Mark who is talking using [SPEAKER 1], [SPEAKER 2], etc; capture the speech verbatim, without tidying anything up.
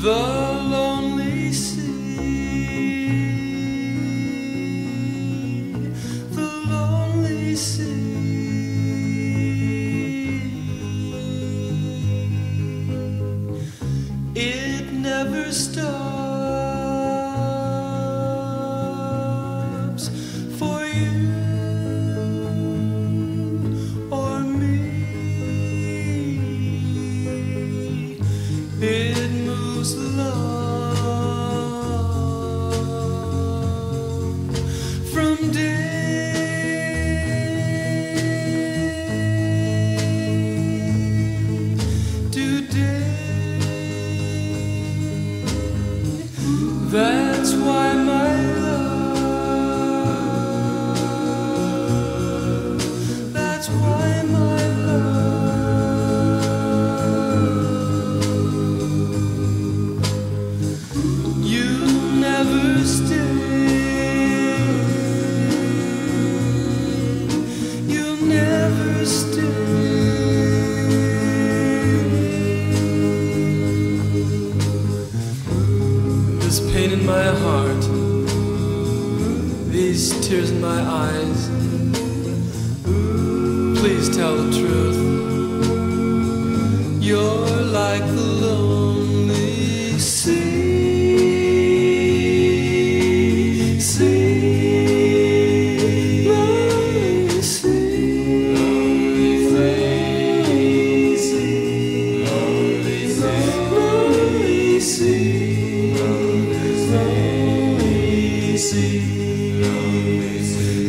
[SPEAKER 1] the lonely sea. It never stops for you or me. It moves along from day to day. That's why my love, that's why my love, you never stay, you'll never stay. This pain in my heart, these tears in my eyes, please tell the truth. You're like the lonely sea, sea, lonely sea, lonely sea, lonely sea, lonely sea.